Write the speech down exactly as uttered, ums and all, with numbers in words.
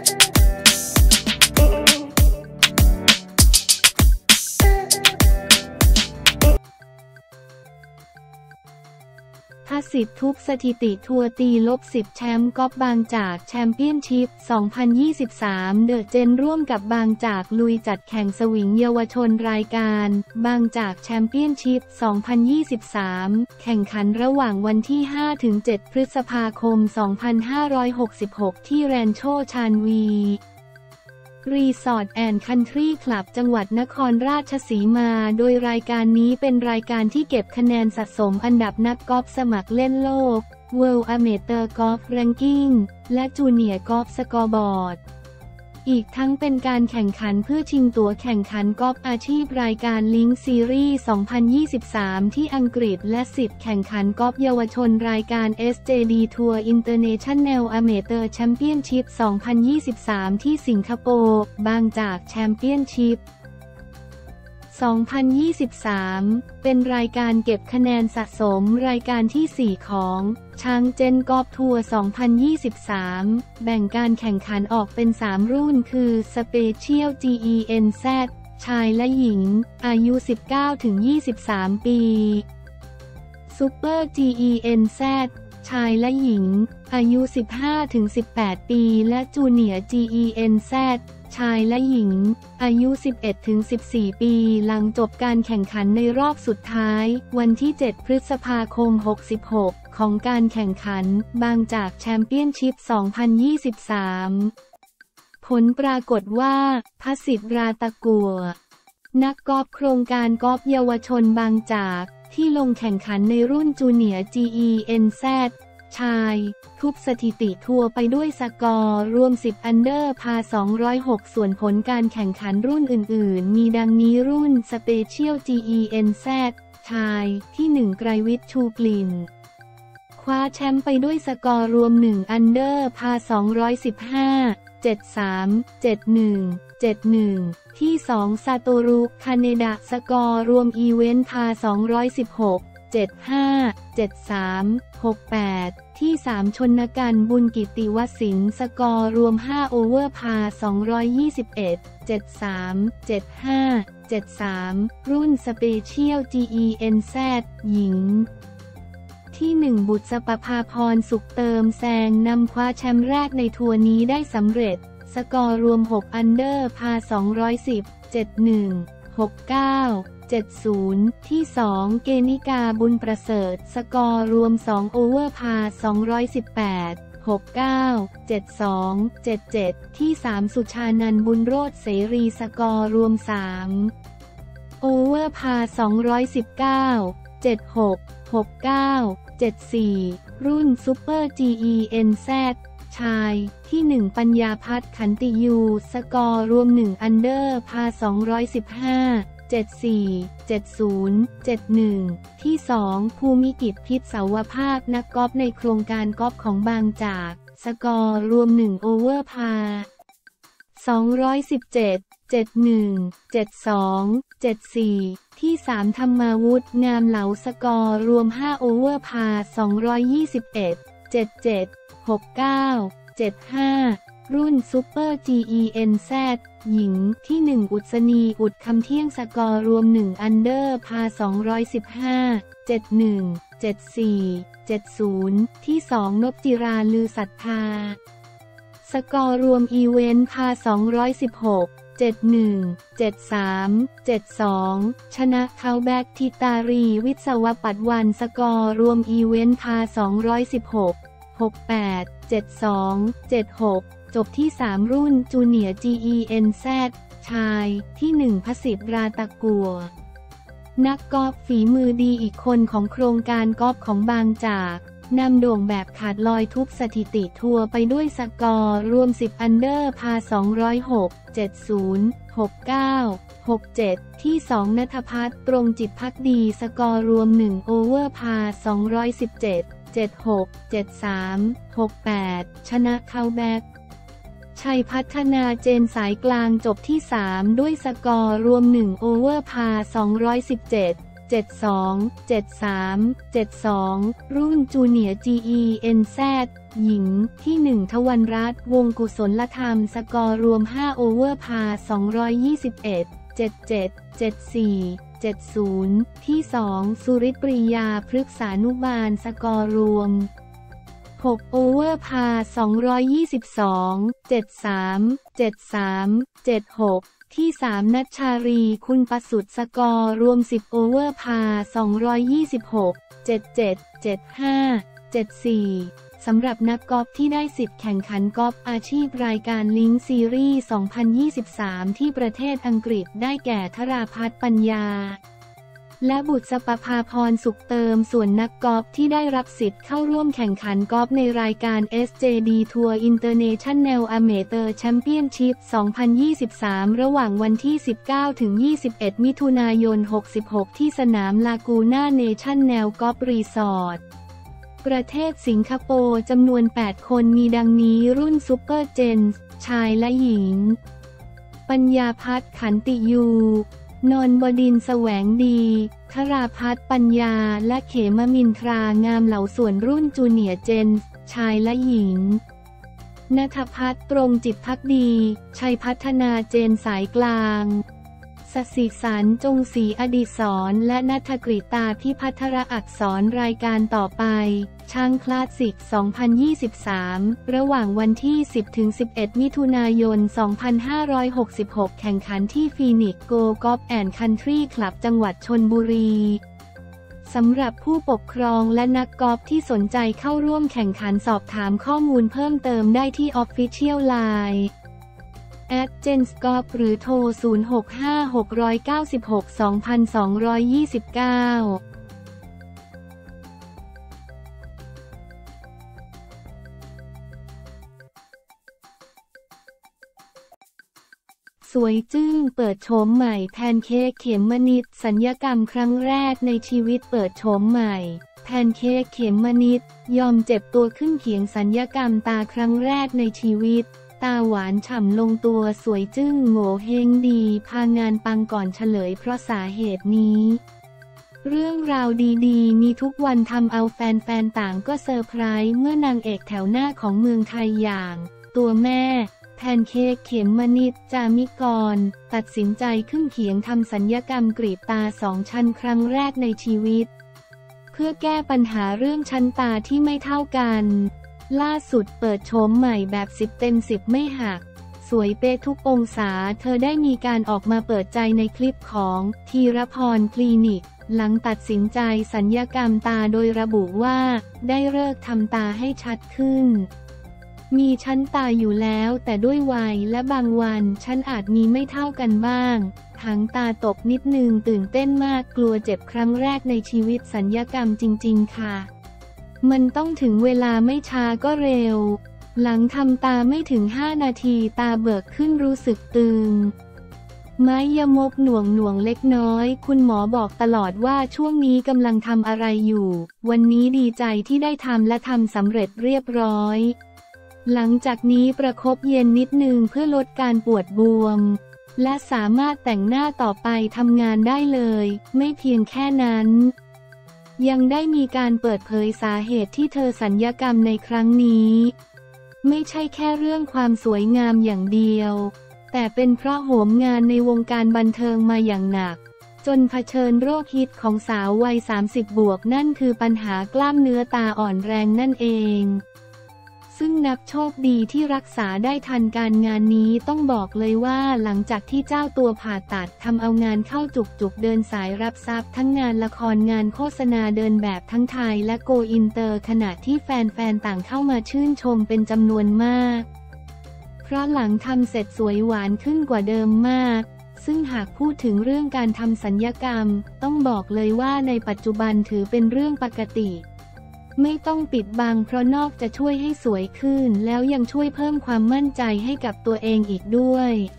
พสิทธิ์ทุบสถิติทัวร์ตีลบสิบแชมป์กอล์ฟบางจากแชมเปี้ยนชิพ สองพันยี่สิบสาม เดอะเจนร่วมกับบางจากลุยจัดแข่งสวิงเยาวชนรายการบางจากแชมเปี้ยนชิพ สองพันยี่สิบสาม แข่งขันระหว่างวันที่ ห้าถึงเจ็ด พฤษภาคม สองพันห้าร้อยหกสิบหก ที่แรนโชชานวีรีสอร์ทแอนด์คันทรีคลับจังหวัดนครราชสีมาโดยรายการนี้เป็นรายการที่เก็บคะแนนสะสมอันดับนักกอล์ฟสมัครเล่นโลก World Amateur Golf Ranking และ Junior Golf Scoreboard อีกทั้งเป็นการแข่งขันเพื่อชิงตั๋วแข่งขันกอล์ฟอาชีพรายการลิงก์ซีรีส์ สองพันยี่สิบสาม ที่อังกฤษและสิทธิ์แข่งขันกอล์ฟเยาวชนรายการ เอส เจ ดี Tour International Amateur Championship สองพันยี่สิบสาม ที่สิงคโปร์บางจากแชมเปี้ยนชิพ สองพันยี่สิบสาม เป็นรายการเก็บคะแนนสะสมรายการที่ สี่ ของช้างเจนกอล์ฟทัวร์ สองพันยี่สิบสาม แบ่งการแข่งขันออกเป็น สาม รุ่นคือ Special จี อี เอ็น แซด ชายและหญิง อายุ สิบเก้าถึงยี่สิบสาม ปี Super จี อี เอ็น แซด ชายและหญิง อายุ สิบห้าถึงสิบแปด ปี และ Junior จี อี เอ็น แซด ชายและหญิง อายุ สิบเอ็ดถึงสิบสี่ ปี หลังจบการแข่งขันในรอบสุดท้าย วันที่ เจ็ด พฤษภาคม หกสิบหก ของการแข่งขันบางจากแชมเปี้ยนชิพ สองพันยี่สิบสาม ผลปรากฏว่าพสิทธิ์ราตะกัวนักกอล์ฟโครงการกอล์ฟเยาวชนบางจากที่ลงแข่งขันในรุ่นจูเนียร์ จี อี เอ็น แซด ชายทุบสถิติทัวร์ไปด้วยสกอร์รวมสิบอันเดอร์พาสองร้อยหกส่วนผลการแข่งขันรุ่นอื่นๆมีดังนี้รุ่น Special จี อี เอ็น แซด ชายที่หนึ่งไกรวิทย์ชูกลิ่นคว้าแชมป์ไปด้วยสกอร์รวมหนึ่งอันเดอร์พาสองร้อยสิบห้า เจ็ดสาม เจ็ดหนึ่ง เจ็ดหนึ่งที่สองซาโตรุคาเนดะสกอร์รวมอีเวนต์พาสองร้อยสิบหก เจ็ดห้า เจ็ดสาม หกแปดที่สามชนกันบุญกิติวสินสกอร์รวมห้าโอเวอร์พาสองร้อยยี่สิบเอ็ด เจ็ดสาม เจ็ดห้า เจ็ดสามรุ่นสเปเชียล จี อี เอ็น แซด หญิงที่หนึ่งบุษปภาพรสุขเติมแซงนำคว้าแชมป์แรกในทัวร์นี้ได้สำเร็จสกอร์รวมหกอันเดอร์พาสองร้อยสิบ เจ็ดหนึ่ง หกเก้า เจ็ดศูนย์ที่สองเกณิกาบุญประเสริฐสกอร์รวมสองโอเวอร์พาสองร้อยสิบแปด หกเก้า เจ็ดสอง เจ็ดเจ็ดที่สามสุชานันท์บุญโรจน์เสรีสกอร์รวมสามโอเวอร์พาสองร้อยสิบเก้า เจ็ดหก หกเก้า เจ็ดสี่รุ่นซุปเปอร์ จี อี เอ็น แซด ชายที่หนึ่งปัญญาพัฒน์ขันติยูสกอร์รวมหนึ่งอันเดอร์พาสองร้อยสิบห้า เจ็ดสี่ เจ็ดศูนย์ เจ็ดหนึ่งที่สองภูมิกิจพิษเสาวภาคนักกอล์ฟในโครงการกอล์ฟของบางจากสกอร์รวมหนึ่งโอเวอร์พาสองร้อยสิบเจ็ด เจ็ดหนึ่ง เจ็ดสอง เจ็ดสี่ที่สามธรรมาวุฒิงามเหลาสกอร์รวมห้าโอเวอร์พาสองร้อยยี่สิบเอ็ด เจ็ดเจ็ด หกเก้า เจ็ดห้ารุ่นซุปเปอร์ จี อี เอ็น แซด หญิงที่หนึ่งอุศนีอุดคำเที่ยงสกอร์รวมหนึ่งอันเดอร์พาสองร้อยสิบห้า เจ็ดหนึ่ง เจ็ดสี่ เจ็ดศูนย์ที่สองนพจิราลือศรัทธาสกอร์รวมอีเวนต์พาสองร้อยสิบหก เจ็ดหนึ่ง เจ็ดสาม เจ็ดสองชนะเขาแบกทิตารีวิศวปัตวันสกอร์รวมอีเวนต์พาสองร้อยสิบหก หกแปด เจ็ดสอง เจ็ดหกจบที่สามรุ่นจูเนียร์ จี อี เอ็น แซด ชายที่หนึ่งพสิทธิ์ราตะกัวนักกอล์ฟฝีมือดีอีกคนของโครงการกอล์ฟของบางจากนำโด่งแบบขาดลอยทุบสถิติทัวร์ไปด้วยสกอร์รวมสิบอันเดอร์พาสองร้อยหก เจ็ดศูนย์ หกเก้า หกเจ็ดที่สองณัฐพัฒน์ตรงจิตภักดีสกอร์รวมหนึ่งโอเวอร์พาสองร้อยสิบเจ็ด เจ็ดหก เจ็ดสาม หกแปดชนะเขาแบกชัยพัฒนาเจนสายกลางจบที่สามด้วยสกอร์รวมหนึ่งโอเวอร์พาสองร้อยสิบเจ็ดเจ็ดสอง เจ็ดสาม เจ็ดสอง รุ่นจูเนียร์ จี อี เอ็น แซด หญิง ที่หนึ่งทวรรณรัตน์ วงศ์กุศลธรรม สกอร์รวม ห้า โอเวอร์พาสองร้อยยี่สิบเอ็ด เจ็ดเจ็ด เจ็ดสี่ เจ็ดศูนย์ ที่สองสุริศปรียาพฤกษานุบาล สกอร์รวม หก โอเวอร์พาสองร้อยยี่สิบสอง เจ็ดสาม เจ็ดสาม เจ็ดหก ที่สามนัชชารีคุณประสุทธิ์ สกอร์รวมสิบโอเวอร์พาสองร้อยยี่สิบหก เจ็ดเจ็ด เจ็ดห้า เจ็ดสี่สำหรับนักกอล์ฟที่ได้สิทธิ์แข่งขันกอล์ฟอาชีพรายการลิงก์ซีรีส์สองพันยี่สิบสามที่ประเทศอังกฤษได้แก่ธราพัฒน์ปัญญาและบุษปภาพรสุขเติมส่วนนักกอล์ฟที่ได้รับสิทธิ์เข้าร่วมแข่งขันกอล์ฟในรายการ เอส เจ ดี Tour International Amateur Championship สองพันยี่สิบสามระหว่างวันที่ สิบเก้าถึงยี่สิบเอ็ด มิถุนายน หกสิบหก ที่สนามลากูน่าเนชั่นแนลกอล์ฟรีสอร์ทประเทศสิงคโปร์จำนวน แปด คนมีดังนี้รุ่นซุปเปอร์เจนส์ชายและหญิงปัญญาพัฒน์ขันติยูนนท์บดินทร์แสวงดีธราพัฒน์ปัญญาและเขมมินทรางามเหลาส่วนรุ่นจูเนียร์เจนส์ชายและหญิงณัฐพัฒน์ตรงจิตภักดีชัยพัฒนาเจนสายกลางสศิสารจงศรีอดิศรและณัฐกฤตาพิพัทรอักษรรายการต่อไปช้างคลาสสิก สองพันยี่สิบสาม ระหว่างวันที่ สิบถึงสิบเอ็ด มิถุนายน สองพันห้าร้อยหกสิบหก แข่งขันที่ฟีนิกซ์โกลฟกอล์ฟแอนด์คันทรีคลับจังหวัดชลบุรีสำหรับผู้ปกครองและนักกอล์ฟที่สนใจเข้าร่วมแข่งขันสอบถามข้อมูลเพิ่มเติมได้ที่ Official ไลน์ แอท เจนส์กอล์ฟ หรือโทร ศูนย์ หก ห้า หก เก้า หก สอง สองยี่เก้าสวยจึ้งเปิดโฉมใหม่แพนเค้กเขมมนิดศัลยกรรมครั้งแรกในชีวิตเปิดโฉมใหม่แพนเค้กเขมมนิดยอมเจ็บตัวขึ้นเขียงศัลยกรรมตาครั้งแรกในชีวิตตาหวานฉ่ำลงตัวสวยจึ้งโง่เฮงดีพางานปังก่อนเฉลยเพราะสาเหตุนี้เรื่องราวดีๆมีทุกวันทำเอาแฟนๆต่างก็เซอร์ไพรส์เมื่อนางเอกแถวหน้าของเมืองไทยอย่างตัวแม่แพนเค้กเขมมนิดจามิกรตัดสินใจขึ้นเขียงทำศัลยกรรมกรีดตาสองชั้นครั้งแรกในชีวิตเพื่อแก้ปัญหาเรื่องชั้นตาที่ไม่เท่ากันล่าสุดเปิดโฉมใหม่แบบสิบเต็มสิบไม่หักสวยเป๊ะทุกองศาเธอได้มีการออกมาเปิดใจในคลิปของธีรพรคลินิกหลังตัดสินใจศัลยกรรมตาโดยระบุว่าได้ฤกษ์ทำตาให้ชัดขึ้นมีชั้นตาอยู่แล้วแต่ด้วยวัยและบางวันชั้นอาจมีไม่เท่ากันบ้างหางตาตกนิดนึงตื่นเต้นมากกลัวเจ็บครั้งแรกในชีวิตศัลยกรรมจริงๆค่ะมันต้องถึงเวลาไม่ช้าก็เร็วหลังทำตาไม่ถึงห้านาทีตาเบิกขึ้นรู้สึกตึงไม้ยมกหน่วงหน่วงเล็กน้อยคุณหมอบอกตลอดว่าช่วงนี้กำลังทำอะไรอยู่วันนี้ดีใจที่ได้ทำและทำสำเร็จเรียบร้อยหลังจากนี้ประคบเย็นนิดนึงเพื่อลดการปวดบวมและสามารถแต่งหน้าต่อไปทำงานได้เลยไม่เพียงแค่นั้นยังได้มีการเปิดเผยสาเหตุที่เธอศัลยกรรมในครั้งนี้ไม่ใช่แค่เรื่องความสวยงามอย่างเดียวแต่เป็นเพราะโหมงานในวงการบันเทิงมาอย่างหนักจนเผชิญโรคฮิตของสาววัยสามสิบบวกนั่นคือปัญหากล้ามเนื้อตาอ่อนแรงนั่นเองซึ่งนับโชคดีที่รักษาได้ทันการงานนี้ต้องบอกเลยว่าหลังจากที่เจ้าตัวผ่าตัดทำเอางานเข้าจุกๆเดินสายรับทรัพย์ทั้งงานละครงานโฆษณาเดินแบบทั้งไทยและโกอินเตอร์ขณะที่แฟนๆต่างเข้ามาชื่นชมเป็นจำนวนมากเพราะหลังทำเสร็จสวยหวานขึ้นกว่าเดิมมากซึ่งหากพูดถึงเรื่องการทำศัลยกรรมต้องบอกเลยว่าในปัจจุบันถือเป็นเรื่องปกติไม่ต้องปิดบังเพราะนอกจะช่วยให้สวยขึ้นแล้วยังช่วยเพิ่มความมั่นใจให้กับตัวเองอีกด้วย